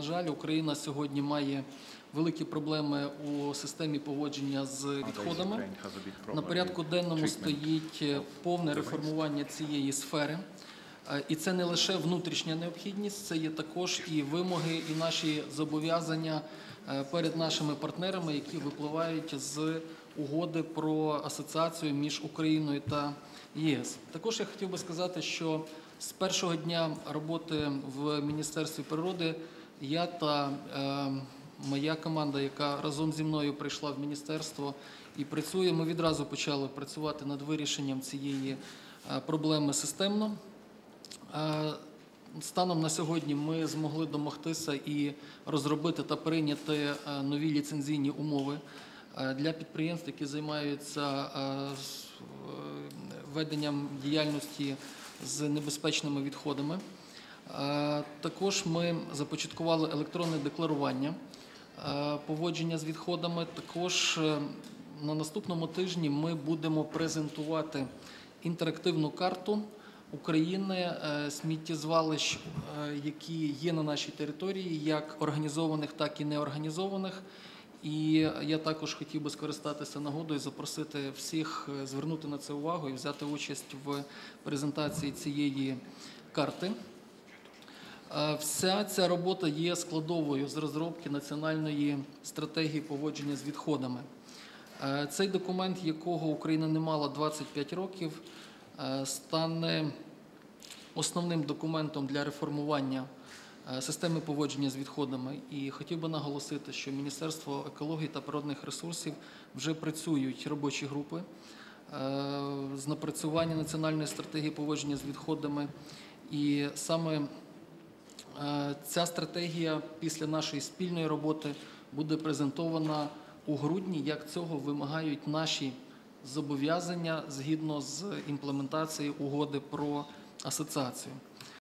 На жаль, Україна сьогодні має великі проблеми у системі поводження з відходами. На порядку денному стоїть повне реформування цієї сфери. І це не лише внутрішня необхідність, це є також і вимоги, і наші зобов'язання перед нашими партнерами, які випливають з угоди про асоціацію між Україною та ЄС. Також я хотів би сказати, що з першого дня роботи в Міністерстві природи я та моя команда, яка разом зі мною прийшла в міністерство і працює, ми відразу почали працювати над вирішенням цієї проблеми системно. Станом на сьогодні ми змогли домогтися і розробити та прийняти нові ліцензійні умови для підприємств, які займаються веденням діяльності з небезпечними відходами. Також ми започаткували електронне декларування поводження з відходами. Також на наступному тижні ми будемо презентувати інтерактивну карту України сміттєзвалищ, які є на нашій території, як організованих, так і неорганізованих. І я також хотів би скористатися нагодою, запросити всіх звернути на це увагу і взяти участь в презентації цієї карти. Вся ця робота є складовою з розробки національної стратегії поводження з відходами. Цей документ, якого Україна не мала 25 років, стане основним документом для реформування системи поводження з відходами. І хотів би наголосити, що Міністерство екології та природних ресурсів вже працюють робочі групи з напрацювання національної стратегії поводження з відходами. І саме ця стратегія після нашої спільної роботи буде презентована у грудні, як цього вимагають наші зобов'язання згідно з імплементацією угоди про асоціацію.